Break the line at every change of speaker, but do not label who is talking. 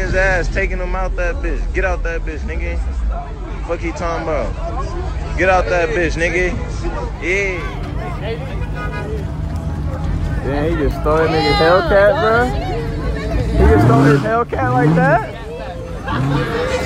his ass, taking him out that bitch. Get out that bitch, nigga. Fuck he talking about? Get out that bitch, nigga. Yeah. Damn, he just stole that nigga's Hellcat, bro. He just stole his Hellcat like that?